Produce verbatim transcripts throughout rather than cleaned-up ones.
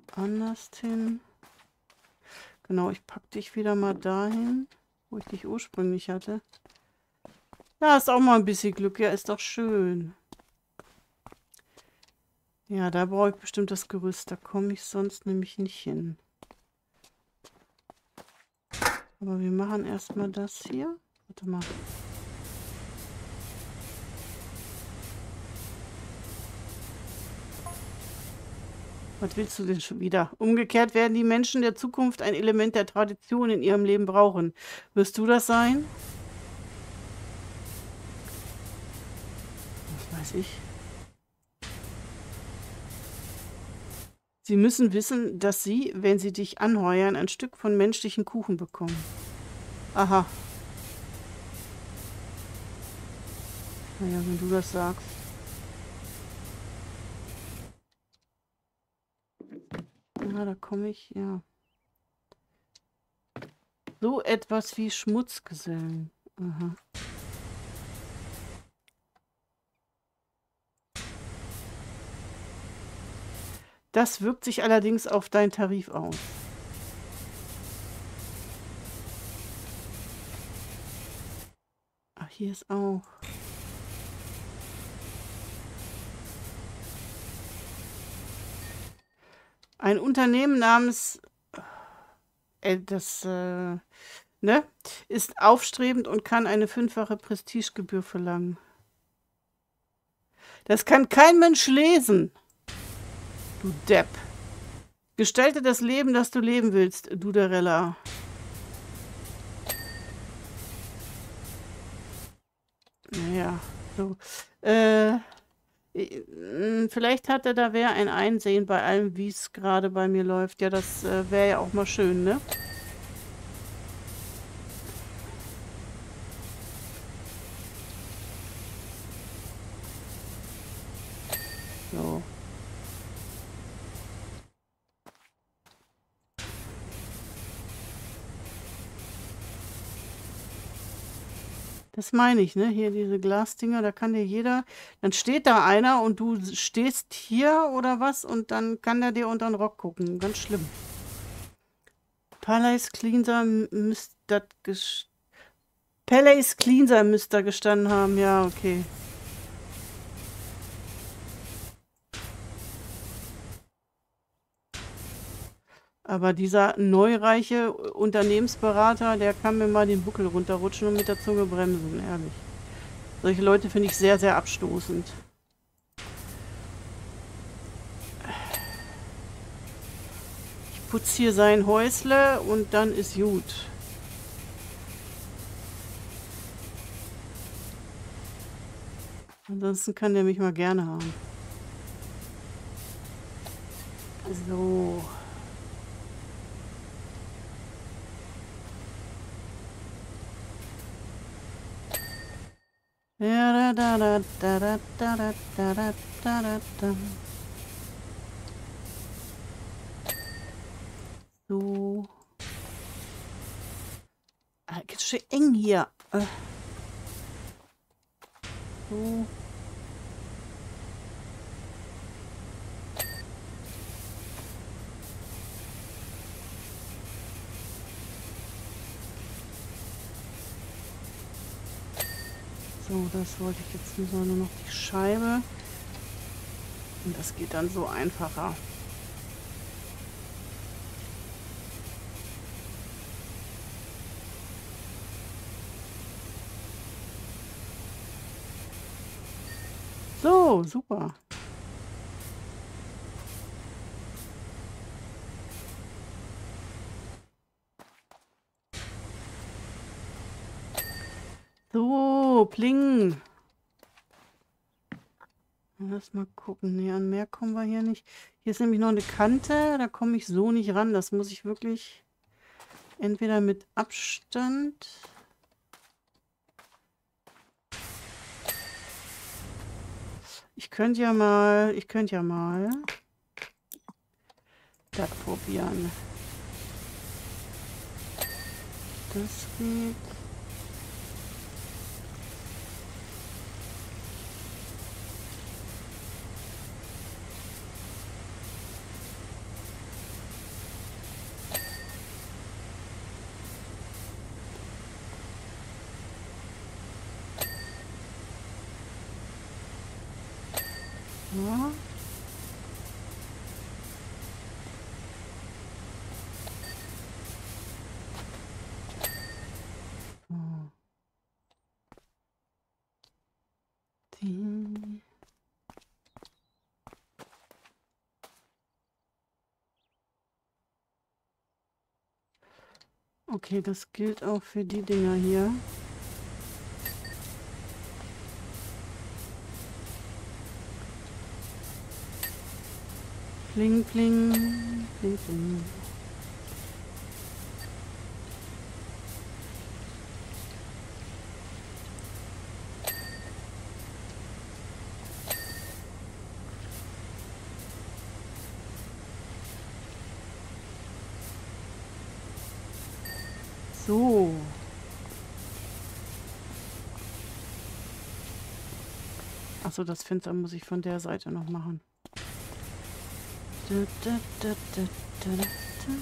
Anders hin. Genau, ich pack dich wieder mal dahin, wo ich dich ursprünglich hatte. Da ist auch mal ein bisschen Glück. Ja, ist doch schön. Ja, da brauche ich bestimmt das Gerüst. Da komme ich sonst nämlich nicht hin. Aber wir machen erstmal das hier. Warte mal. Was willst du denn schon wieder? Umgekehrt werden die Menschen der Zukunft ein Element der Tradition in ihrem Leben brauchen. Wirst du das sein? Was weiß ich. Sie müssen wissen, dass sie, wenn sie dich anheuern, ein Stück von menschlichen Kuchen bekommen. Aha. Naja, wenn du das sagst. Ja, da komme ich, ja. So etwas wie Schmutzgesellen. Aha. Das wirkt sich allerdings auf deinen Tarif aus. Ach, hier ist auch. Ein Unternehmen namens äh, das äh, ne, ist aufstrebend und kann eine fünffache Prestigegebühr verlangen. Das kann kein Mensch lesen. Du Depp. Gestalte das Leben, das du leben willst, Duderella. Naja, so. Äh, äh, vielleicht hatte da wer ein Einsehen bei allem, wie es gerade bei mir läuft. Ja, das äh, wäre ja auch mal schön, ne? So. Das meine ich, ne? Hier diese Glasdinger, da kann dir jeder, dann steht da einer und du stehst hier oder was und dann kann der dir unter den Rock gucken. Ganz schlimm. Palais Cleanser müsste das ges Palais Cleanser müsste da gestanden haben. Ja, okay. Aber dieser neureiche Unternehmensberater, der kann mir mal den Buckel runterrutschen und mit der Zunge bremsen, ehrlich. Solche Leute finde ich sehr, sehr abstoßend. Ich putze hier sein Häusle und dann ist gut. Ansonsten kann der mich mal gerne haben. So. Ja, da, da, da, da, da, da, da, da, da, da. So. Ah, ganz schön eng hier. Äh. So. So, das wollte ich jetzt nur noch die Scheibe. Und das geht dann so einfacher. So, super. So, pling. Lass mal gucken. Nee, an mehr kommen wir hier nicht. Hier ist nämlich noch eine Kante. Da komme ich so nicht ran. Das muss ich wirklich entweder mit Abstand. Ich könnte ja mal, ich könnte ja mal das probieren. Das geht. Aha. So. Die. Okay, das gilt auch für die Dinger hier. Pling, pling, pling, pling. So. Achso, das Fenster muss ich von der Seite noch machen. Da, da, da, da, da, da.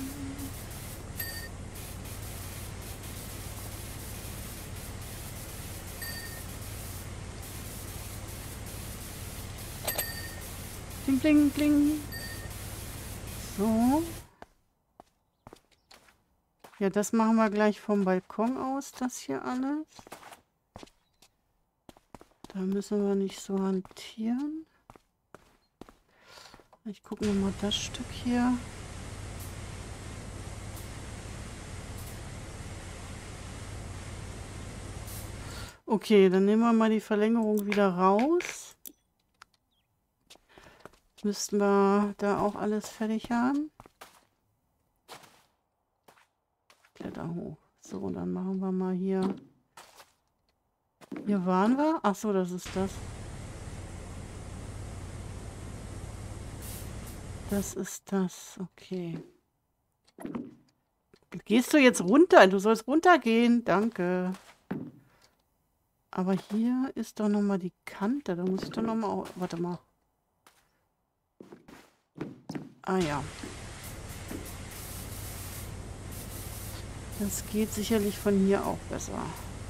Bling, bling, bling. So. Ja, das machen wir gleich vom Balkon aus, das hier alles. Da müssen wir nicht so hantieren. Ich gucke mir mal das Stück hier. Okay, dann nehmen wir mal die Verlängerung wieder raus. Müssten wir da auch alles fertig haben. Kletter hoch. So, dann machen wir mal hier. Hier waren wir. Ach so, das ist das. Das ist das. Okay. Gehst du jetzt runter? Du sollst runtergehen. Danke. Aber hier ist doch noch mal die Kante. Da muss ich doch noch mal... Warte mal. Ah ja. Das geht sicherlich von hier auch besser.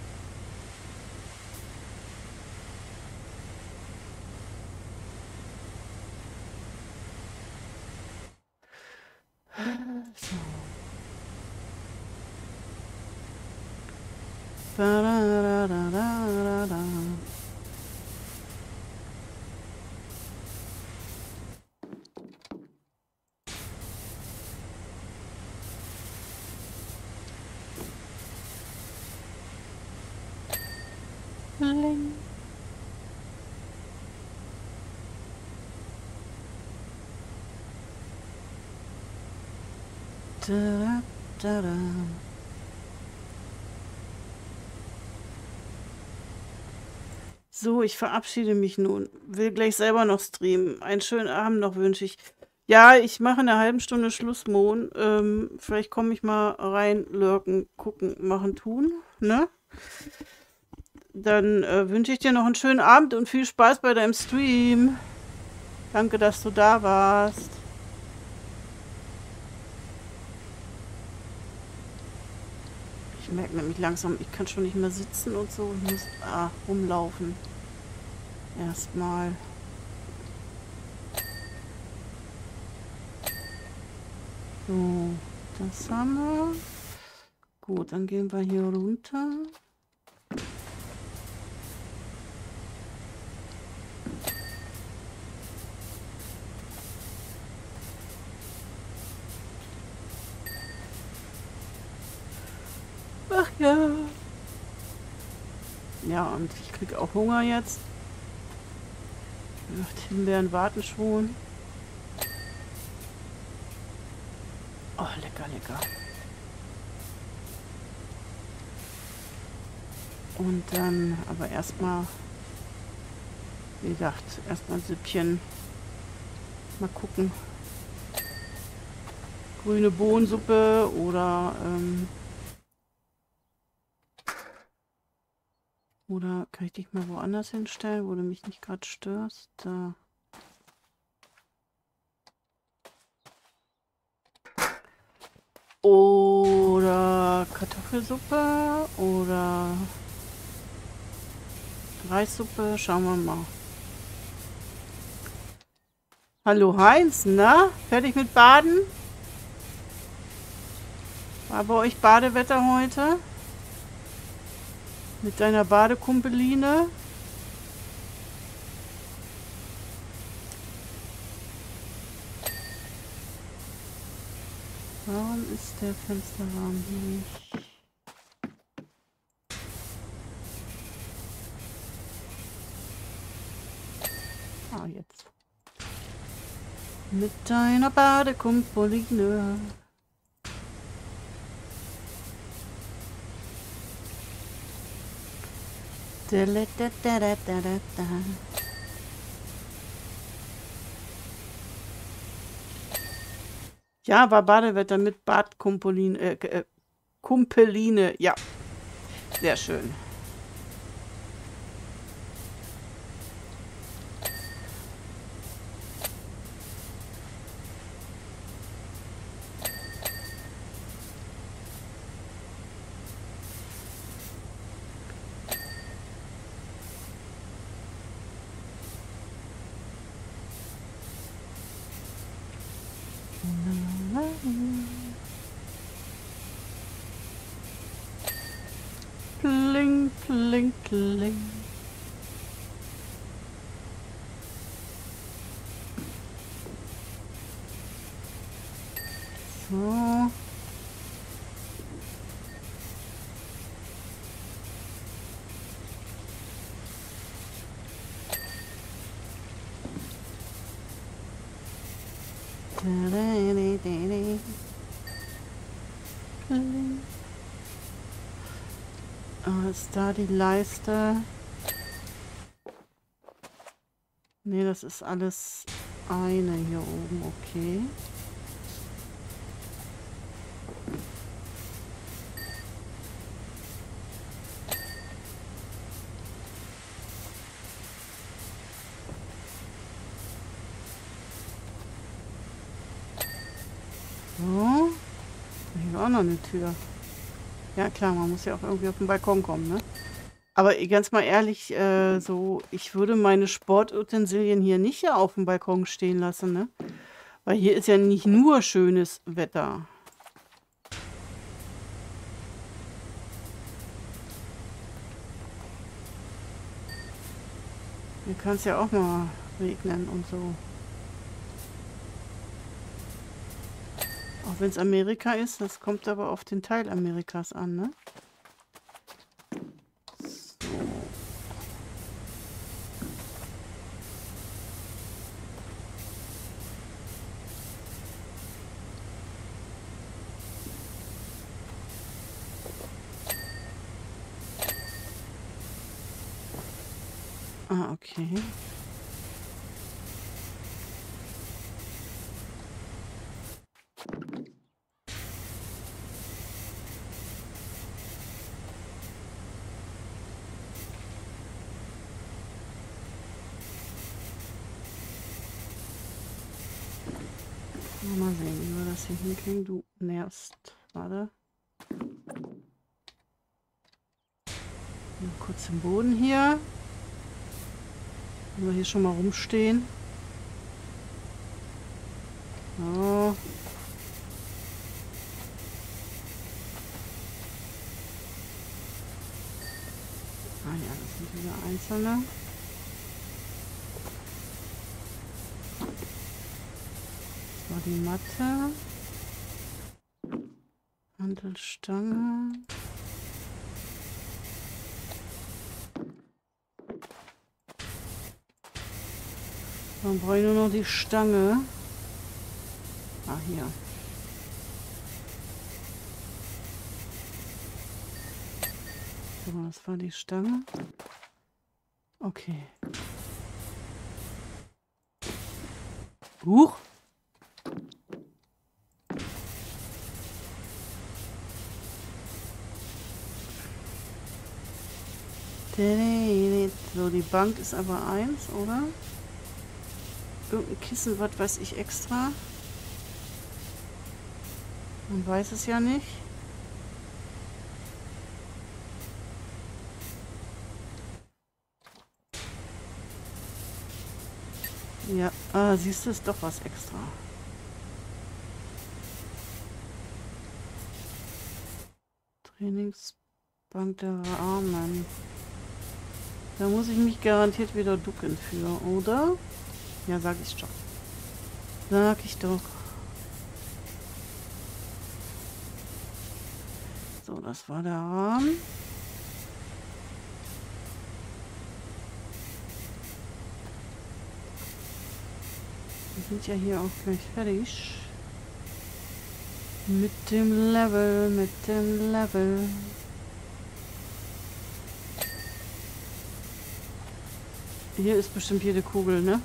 So. Ba, da, da, da, da, da. Bling. Da, da, da. So, ich verabschiede mich nun. Will gleich selber noch streamen. Einen schönen Abend noch wünsche ich. Ja, ich mache in einer halben Stunde Schluss, Mon. Ähm, vielleicht komme ich mal rein, lurken, gucken, machen, tun. Ne? Dann äh, wünsche ich dir noch einen schönen Abend und viel Spaß bei deinem Stream. Danke, dass du da warst. Ich merke nämlich langsam, ich kann schon nicht mehr sitzen und so. Ich muss ah, rumlaufen. Erstmal. So, das haben wir. Gut, dann gehen wir hier runter. Ach ja. Ja, und ich kriege auch Hunger jetzt. Die Himbeeren warten schon. Oh, lecker, lecker. Und dann aber erstmal, wie gesagt, erstmal ein Süppchen. Mal gucken. Grüne Bohnensuppe oder ähm, oder kann ich dich mal woanders hinstellen, wo du mich nicht gerade störst? Da. Oder Kartoffelsuppe oder Reissuppe, schauen wir mal. Hallo Heinz, na? Fertig mit Baden? War bei euch Badewetter heute? Mit deiner Badekumpeline? Warum ist der Fensterrahmen hier nicht? Ah, jetzt. Mit deiner Badekumpeline. Da, da, da, da, da, da, da. Ja, war Badewetter mit Badkumpeline, äh, äh, Kumpeline. Ja, sehr schön. Pling, pling, pling. So. Ah, ist da die Leiste? Ne, das ist alles eine hier oben, okay. So. Hier war auch noch eine Tür. Ja klar, man muss ja auch irgendwie auf den Balkon kommen, ne? Aber ganz mal ehrlich, äh, so, ich würde meine Sportutensilien hier nicht hier auf dem Balkon stehen lassen, ne? Weil hier ist ja nicht nur schönes Wetter. Hier kann es ja auch mal regnen und so. Auch wenn es Amerika ist, das kommt aber auf den Teil Amerikas an, ne? So. Ah, okay. Mal sehen, wie wir das hier hinkriegen. Du nervst. Warte. Mal kurz den Boden hier. Wenn wir hier schon mal rumstehen. So. Ah ja, das sind diese einzelne. Das war die Matte. Hantelstange. Dann brauche ich nur noch die Stange. Ah, hier. So, das war die Stange. Okay. Huch. So, die Bank ist aber eins, oder? Irgendein Kissen, was weiß ich, extra. Man weiß es ja nicht. Ja, ah, siehst du, ist doch was extra. Trainingsbank der Armen. Da muss ich mich garantiert wieder ducken für, oder? Ja, sag ich doch. Sag ich doch. So, das war der Rahmen. Wir sind ja hier auch gleich fertig. Mit dem Level, mit dem Level. Hier ist bestimmt jede Kugel, ne?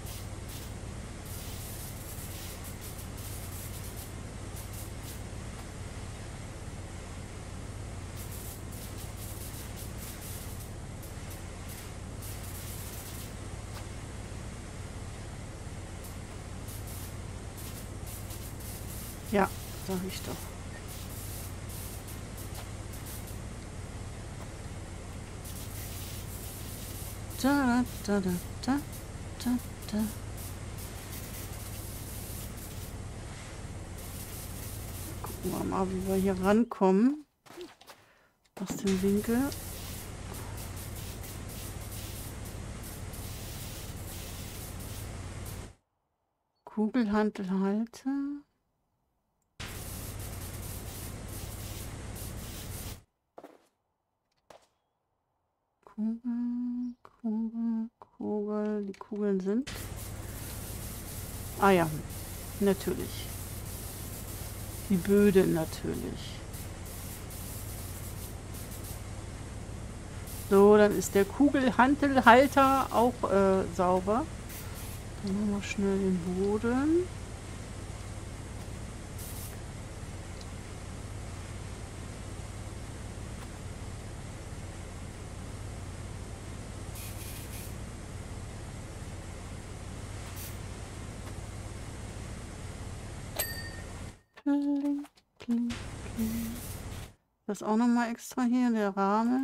Ja, sag ich doch. Da, da, da, da, da, da. Gucken wir mal, wie wir hier rankommen. Aus dem Winkel. Kugelhantelhalter. Kugel, Kugel, Kugel. Die Kugeln sind. Ah ja, natürlich. Die Böden natürlich. So, dann ist der Kugelhantelhalter auch äh, sauber. Dann machen wir schnell den Boden. Kling, kling, kling. Das auch noch mal extra hier, der Rahmen.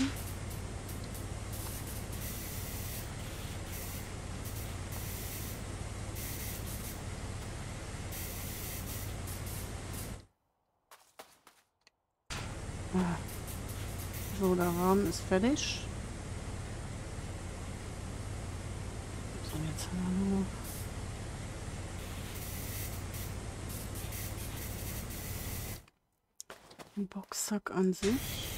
So, der Rahmen ist fertig. So, jetzt haben wir nur noch den Boxsack an sich.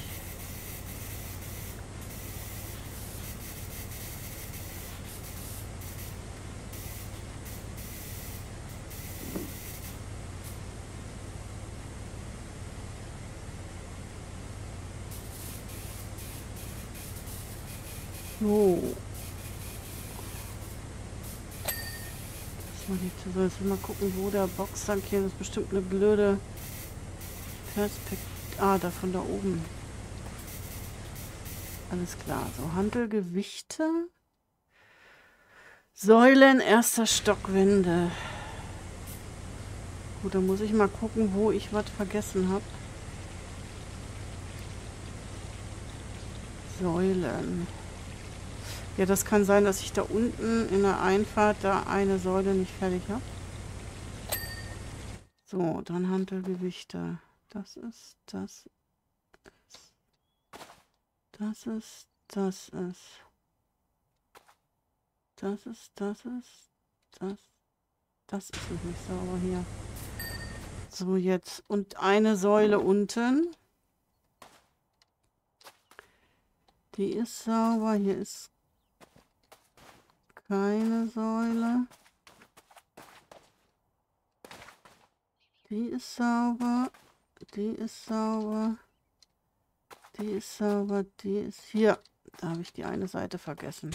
So. Das mal, die, so, jetzt mal gucken, wo der Boxsack hier ist. Das ist bestimmt eine blöde Perspektive. Ah, da von da oben. Alles klar. So, Hantelgewichte. Säulen, erster Stock, Wände. Gut, dann muss ich mal gucken, wo ich was vergessen habe. Säulen. Ja, das kann sein, dass ich da unten in der Einfahrt da eine Säule nicht fertig habe. So, dann Hantelgewichte. Das ist, das ist, das ist, das ist, das ist, das ist, das, das ist noch nicht sauber hier. So, jetzt. Und eine Säule unten. Die ist sauber. Hier ist keine Säule. Die ist sauber. Die ist sauber. Die ist sauber. Die ist hier. Da habe ich die eine Seite vergessen.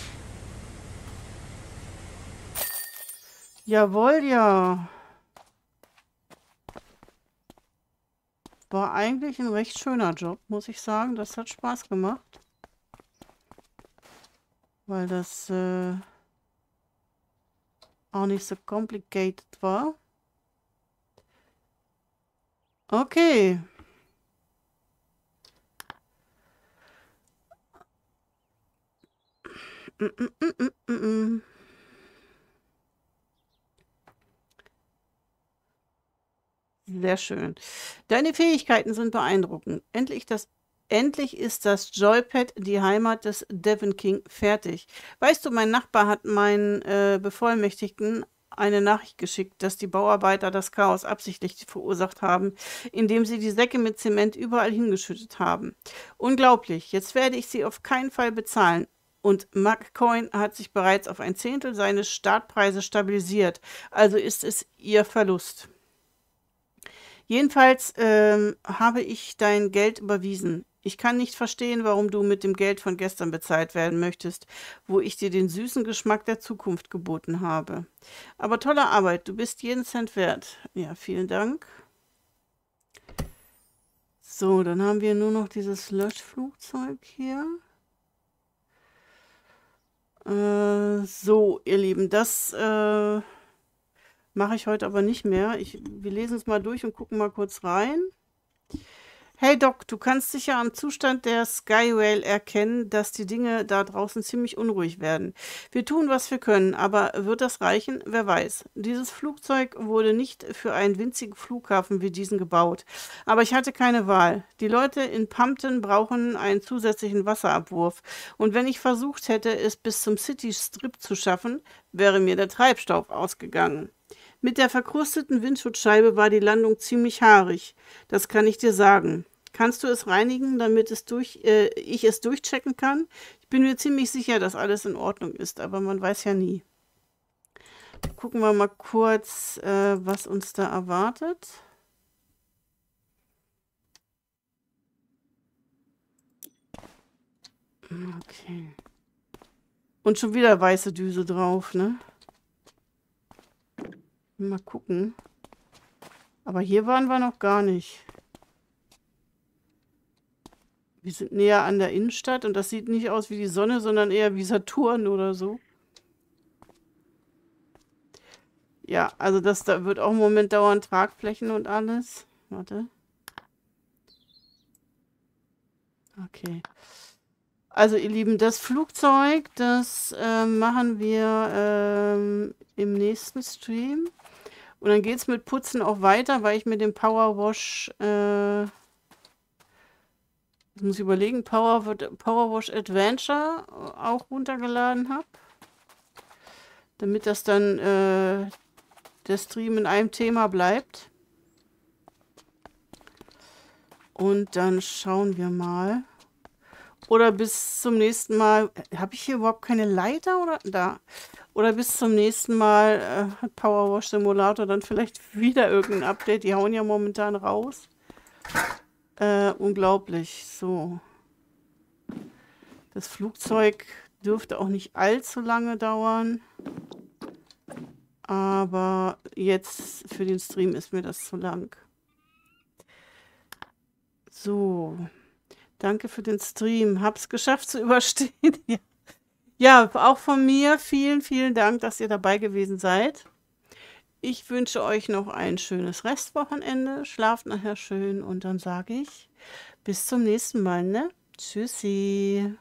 Jawohl, ja. War eigentlich ein recht schöner Job, muss ich sagen. Das hat Spaß gemacht. Weil das äh, auch nicht so complicated war. Okay. Mm, mm, mm, mm, mm. Sehr schön. Deine Fähigkeiten sind beeindruckend. Endlich das Endlich ist das Joypad, die Heimat des Devon King, fertig. Weißt du, mein Nachbar hat meinen äh, Bevollmächtigten eine Nachricht geschickt, dass die Bauarbeiter das Chaos absichtlich verursacht haben, indem sie die Säcke mit Zement überall hingeschüttet haben. Unglaublich. Jetzt werde ich sie auf keinen Fall bezahlen. Und McCoy hat sich bereits auf ein Zehntel seines Startpreises stabilisiert. Also ist es ihr Verlust. Jedenfalls ähm, habe ich dein Geld überwiesen. Ich kann nicht verstehen, warum du mit dem Geld von gestern bezahlt werden möchtest, wo ich dir den süßen Geschmack der Zukunft geboten habe. Aber tolle Arbeit, du bist jeden Cent wert. Ja, vielen Dank. So, dann haben wir nur noch dieses Löschflugzeug hier. Äh, so, ihr Lieben, das äh, mache ich heute aber nicht mehr. Ich, wir lesen es mal durch und gucken mal kurz rein. Hey Doc, du kannst sicher am Zustand der Skywhale erkennen, dass die Dinge da draußen ziemlich unruhig werden. Wir tun, was wir können, aber wird das reichen? Wer weiß. Dieses Flugzeug wurde nicht für einen winzigen Flughafen wie diesen gebaut. Aber ich hatte keine Wahl. Die Leute in Pumpton brauchen einen zusätzlichen Wasserabwurf. Und wenn ich versucht hätte, es bis zum City Strip zu schaffen, wäre mir der Treibstoff ausgegangen. Mit der verkrusteten Windschutzscheibe war die Landung ziemlich haarig. Das kann ich dir sagen. Kannst du es reinigen, damit es durch, äh, ich es durchchecken kann? Ich bin mir ziemlich sicher, dass alles in Ordnung ist, aber man weiß ja nie. Gucken wir mal kurz, äh, was uns da erwartet. Okay. Und schon wieder weiße Düse drauf, ne? Mal gucken. Aber hier waren wir noch gar nicht. Wir sind näher an der Innenstadt und das sieht nicht aus wie die Sonne, sondern eher wie Saturn oder so. Ja, also das da wird auch im Moment dauern, Tragflächen und alles. Warte. Okay. Also ihr Lieben, das Flugzeug, das äh, machen wir ähm, im nächsten Stream. Und dann geht es mit Putzen auch weiter, weil ich mit dem Powerwash... Äh, Ich muss überlegen, Power, Powerwash Adventure auch runtergeladen habe. Damit das dann äh, der Stream in einem Thema bleibt. Und dann schauen wir mal. Oder bis zum nächsten Mal. Habe ich hier überhaupt keine Leiter? Oder da? Oder bis zum nächsten Mal äh, hat Powerwash Simulator dann vielleicht wieder irgendein Update. Die hauen ja momentan raus. Äh, unglaublich. So. Das Flugzeug dürfte auch nicht allzu lange dauern. Aber jetzt für den Stream ist mir das zu lang. So. Danke für den Stream. Hab's geschafft zu überstehen. Ja. Ja, auch von mir vielen, vielen Dank, dass ihr dabei gewesen seid. Ich wünsche euch noch ein schönes Restwochenende. Schlaft nachher schön und dann sage ich bis zum nächsten Mal, ne? Tschüssi.